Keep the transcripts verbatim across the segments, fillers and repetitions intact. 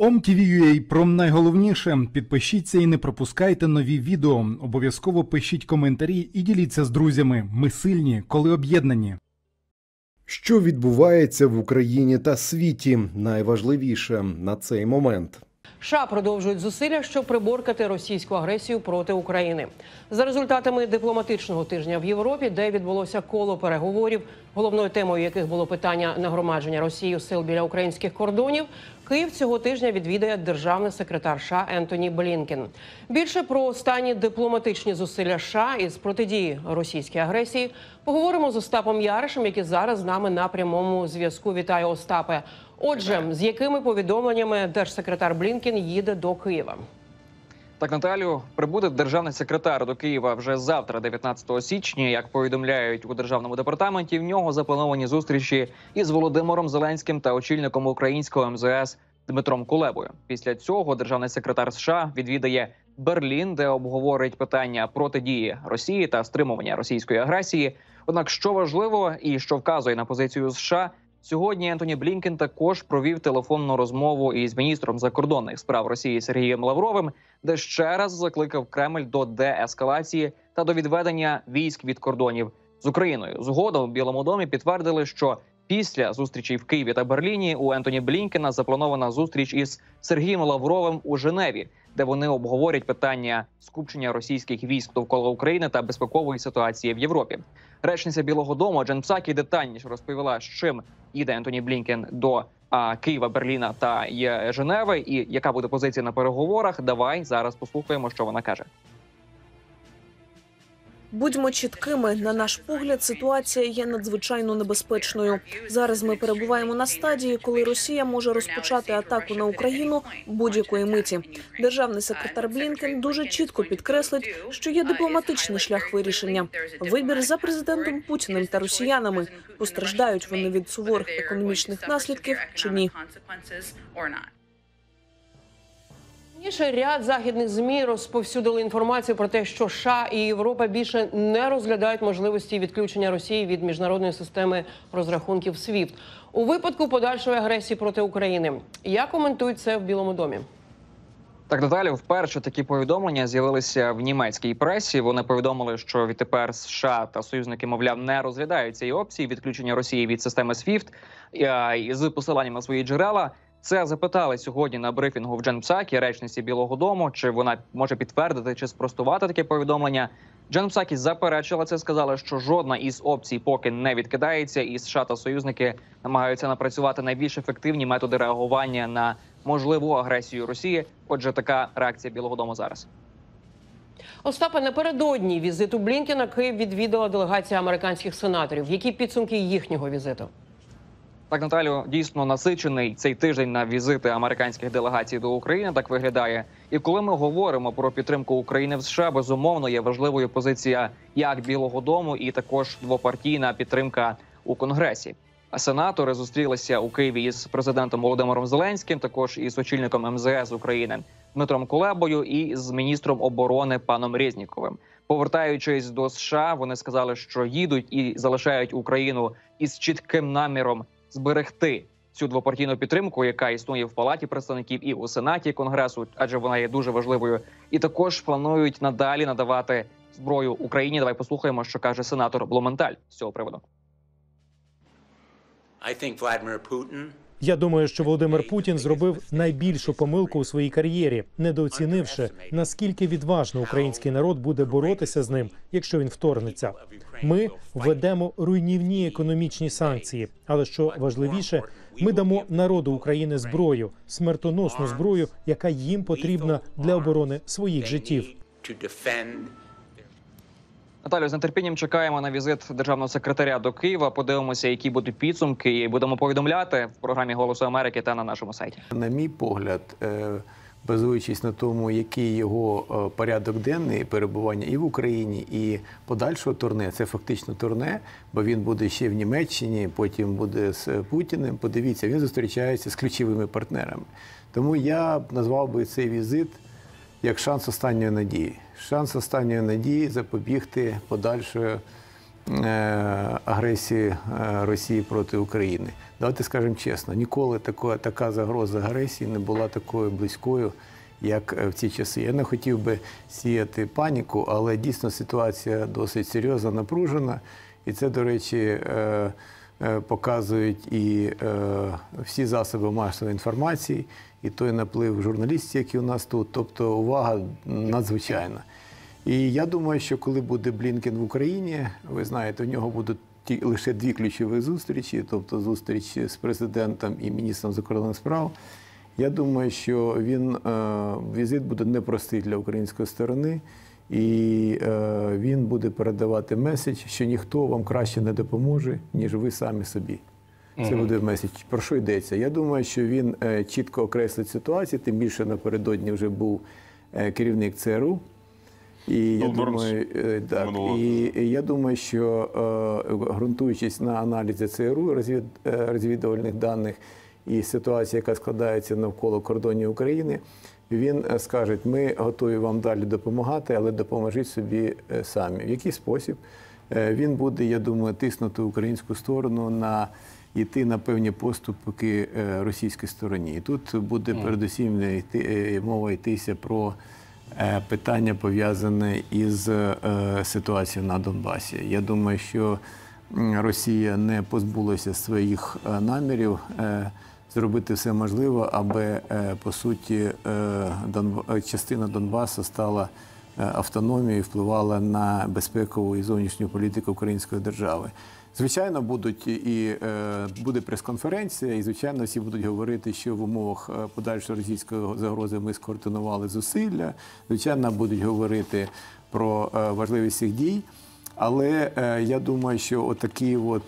ом.ті.ві.ю.а про найголовніше. Підпишіться і не пропускайте нові відео. Обов'язково пишіть коментарі і діліться з друзями. Ми сильні, коли об'єднані. Що відбувається в Україні та світі? Найважливіше на цей момент. США продовжують зусилля, щоб приборкати російську агресію проти України. За результатами дипломатичного тижня в Європі, де відбулося коло переговорів, головною темою яких було питання нагромадження Росією сил біля українських кордонів, Київ цього тижня відвідає державний секретар США Ентоні Блінкен. Більше про останні дипломатичні зусилля США із протидії російській агресії поговоримо з Остапом Яришем, який зараз з нами на прямому зв'язку. Вітаю, Остапе. Отже, з якими повідомленнями держсекретар Блінкен їде до Києва? Так, Наталю, прибуде державний секретар до Києва вже завтра, дев'ятнадцятого січня. Як повідомляють у Державному департаменті, в нього заплановані зустрічі із Володимиром Зеленським та очільником українського ем зе ес Дмитром Кулебою. Після цього державний секретар США відвідає Берлін, де обговорить питання протидії Росії та стримування російської агресії. Однак, що важливо і що вказує на позицію США, сьогодні Ентоні Блінкен також провів телефонну розмову із міністром закордонних справ Росії Сергієм Лавровим, де ще раз закликав Кремль до деескалації та до відведення військ від кордонів з Україною. Згодом у Білому домі підтвердили, що після зустрічей в Києві та Берліні у Ентоні Блінкена запланована зустріч із Сергієм Лавровим у Женеві, де вони обговорять питання скупчення російських військ довкола України та безпекової ситуації в Європі. Речниця Білого дому Джен Псакі детальніше розповіла, з чим їде Ентоні Блінкен до а, Києва, Берліна та Женеви і яка буде позиція на переговорах. Давай зараз послухаємо, що вона каже. Будьмо чіткими. На наш погляд, ситуація є надзвичайно небезпечною. Зараз ми перебуваємо на стадії, коли Росія може розпочати атаку на Україну будь-якої миті. Державний секретар Блінкен дуже чітко підкреслить, що є дипломатичний шлях вирішення. Вибір за президентом Путіним та росіянами. Постраждають вони від суворих економічних наслідків чи ні. Раніше ряд західних ЗМІ розповсюдили інформацію про те, що США і Європа більше не розглядають можливості відключення Росії від міжнародної системи розрахунків свіфт у випадку подальшої агресії проти України. Як коментують це в Білому домі? Так, Наталі, вперше такі повідомлення з'явилися в німецькій пресі. Вони повідомили, що відтепер США та союзники, мовляв, не розглядають цієї опції відключення Росії від системи свіфт з посиланням на свої джерела. Це запитали сьогодні на брифінгу в Джен Псакі, речниці Білого дому, чи вона може підтвердити чи спростувати таке повідомлення. Джен Псакі заперечила це, сказала, що жодна із опцій поки не відкидається, і США та союзники намагаються напрацювати найбільш ефективні методи реагування на можливу агресію Росії. Отже, така реакція Білого дому зараз. Остапе, напередодні візиту Блінкена Київ відвідала делегація американських сенаторів. Які підсумки їхнього візиту? Так, Наталю, дійсно насичений цей тиждень на візити американських делегацій до України, так виглядає. І коли ми говоримо про підтримку України в США, безумовно, є важливою позиція як Білого дому і також двопартійна підтримка у Конгресі. А сенатори зустрілися у Києві із президентом Володимиром Зеленським, також із очільником ем зе ес України Дмитром Кулебою і з міністром оборони паном Резніковим. Повертаючись до США, вони сказали, що їдуть і залишають Україну із чітким наміром зберегти цю двопартійну підтримку, яка існує в Палаті представників і у Сенаті Конгресу, адже вона є дуже важливою. І також планують надалі надавати зброю Україні. Давай послухаємо, що каже сенатор Блументаль з цього приводу. Я думаю, що Володимир Путін зробив найбільшу помилку у своїй кар'єрі, недооцінивши, наскільки відважно український народ буде боротися з ним, якщо він вторгнеться. Ми введемо руйнівні економічні санкції, але що важливіше, ми дамо народу України зброю, смертоносну зброю, яка їм потрібна для оборони своїх життів. Наталю, з нетерпінням чекаємо на візит державного секретаря до Києва. Подивимося, які будуть підсумки, і будемо повідомляти в програмі «Голосу Америки» та на нашому сайті. На мій погляд, базуючись на тому, який його порядок денний перебування і в Україні, і подальшого турне, це фактично турне, бо він буде ще в Німеччині, потім буде з Путіним. Подивіться, він зустрічається з ключовими партнерами. Тому я б назвав би цей візит як шанс останньої надії. Шанс останньої надії запобігти подальшої агресії Росії проти України. Давайте скажемо чесно, ніколи така, така загроза агресії не була такою близькою, як в ці часи. Я не хотів би сіяти паніку, але дійсно ситуація досить серйозна, напружена. І це, до речі, показують і всі засоби масової інформації, і той наплив журналістів, які у нас тут. Тобто увага надзвичайна. І я думаю, що коли буде Блінкен в Україні, ви знаєте, у нього будуть ті, лише дві ключові зустрічі, тобто зустріч з президентом і міністром закордонних справ. Я думаю, що він, візит буде непростий для української сторони, і він буде передавати меседж, що ніхто вам краще не допоможе, ніж ви самі собі. Це буде меседж. Про що йдеться? Я думаю, що він чітко окреслить ситуацію, тим більше напередодні вже був керівник ЦРУ. І я, думаю, так, і, і я думаю, що ґрунтуючись на аналізі ЦРУ, розвід, розвідувальних даних і ситуації, яка складається навколо кордонів України, він скаже, ми готові вам далі допомагати, але допоможіть собі самі. В який спосіб? Він буде, я думаю, тиснути українську сторону на йти на певні поступки російській стороні. І тут буде передусім йти, мова йтися про питання, пов'язане із ситуацією на Донбасі. Я думаю, що Росія не позбулася своїх намірів зробити все можливе, аби, по суті, частина Донбасу стала автономією і впливала на безпекову і зовнішню політику української держави. Звичайно, будуть і буде прес-конференція, і, звичайно, всі будуть говорити, що в умовах подальшої російської загрози ми скоординували зусилля. Звичайно, будуть говорити про важливість цих дій. Але я думаю, що отакий от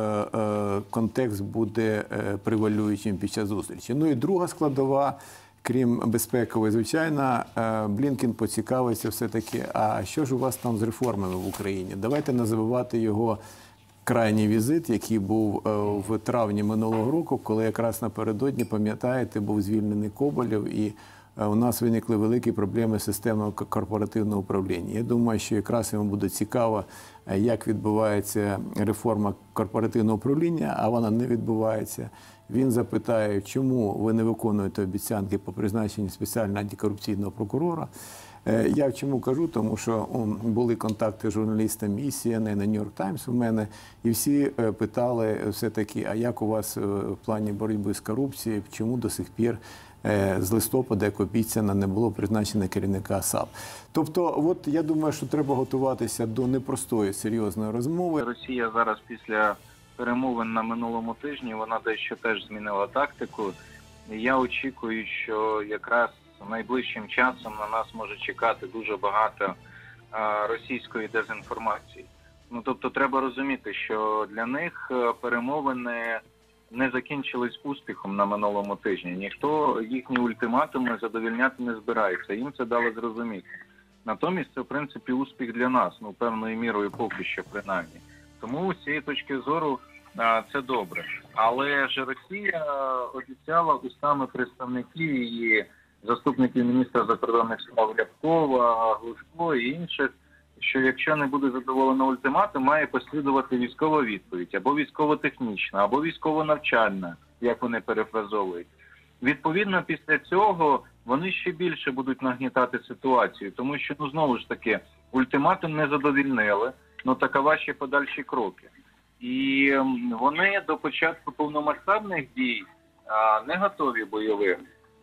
контекст буде превалюючим під час зустрічі. Ну і друга складова, крім безпекової, звичайно, Блінкен поцікавиться все-таки, а що ж у вас там з реформами в Україні? Давайте не забувати його крайній візит, який був в травні минулого року, коли якраз напередодні, пам'ятаєте, був звільнений Коболєв, і у нас виникли великі проблеми з системою корпоративного управління. Я думаю, що якраз йому буде цікаво, як відбувається реформа корпоративного управління, а вона не відбувається. Він запитає, чому ви не виконуєте обіцянки по призначенню спеціального антикорупційного прокурора. Я чому кажу? Тому що були контакти з журналістами і Сі Ен Ен, і Нью-Йорк Таймс у мене, і всі питали все-таки, а як у вас в плані боротьби з корупцією, чому до сих пір з листопада, як обіцяно, не було призначено керівника САП. Тобто, от я думаю, що треба готуватися до непростої, серйозної розмови. Росія зараз після перемовин на минулому тижні, вона дещо теж змінила тактику. Я очікую, що якраз найближчим часом на нас може чекати дуже багато а, російської дезінформації. Ну, тобто треба розуміти, що для них перемовини не закінчились успіхом на минулому тижні. Ніхто їхні ультиматуми задовільняти не збирається. Їм це дало зрозуміти. Натомість це, в принципі, успіх для нас, ну, певною мірою поки що, принаймні. Тому з цієї точки зору а, це добре. Але ж Росія обіцяла устами представників її, заступників міністра закордонних справ Рябкова, Глушко і інших, що якщо не буде задоволено ультиматум, має послідувати військова відповідь, або військово-технічна, або військово-навчальна, як вони перефразовують. Відповідно, після цього вони ще більше будуть нагнітати ситуацію, тому що, ну, знову ж таки, ультиматум не задовільнили, ну, такова ще подальші кроки. І вони до початку повномасштабних дій а, не готові бойових.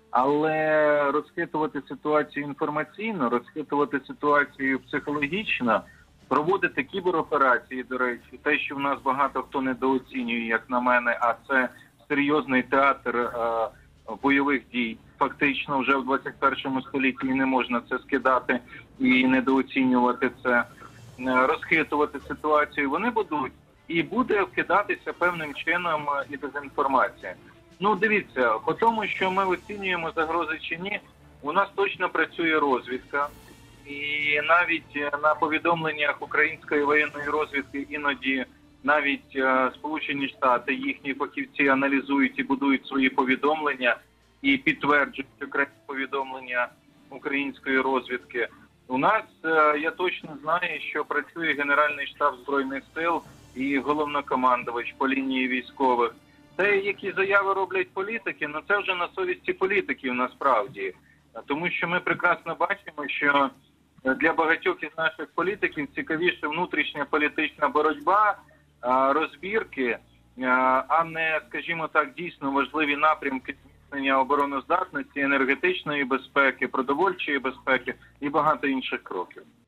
Але розхитувати ситуацію інформаційно, розхитувати ситуацію психологічно, проводити кібероперації, до речі, те, що в нас багато хто недооцінює, як на мене, а це серйозний театр е, бойових дій. Фактично вже в двадцять першому столітті не можна це скидати і недооцінювати це, розхитувати ситуацію. Вони будуть, і буде вкидатися певним чином і дезінформація. Ну, дивіться, по тому, що ми оцінюємо загрози чи ні, у нас точно працює розвідка. І навіть на повідомленнях української воєнної розвідки іноді навіть е, Сполучені Штати, їхні фахівці аналізують і будують свої повідомлення і підтверджують окремі повідомлення української розвідки. У нас, е, я точно знаю, що працює Генеральний штаб Збройних сил і головнокомандувач по лінії військових. Те, які заяви роблять політики, ну це вже на совісті політиків насправді. Тому що ми прекрасно бачимо, що для багатьох із наших політиків цікавіше внутрішня політична боротьба, розбірки, а не, скажімо так, дійсно важливі напрямки зміцнення обороноздатності, енергетичної безпеки, продовольчої безпеки і багато інших кроків.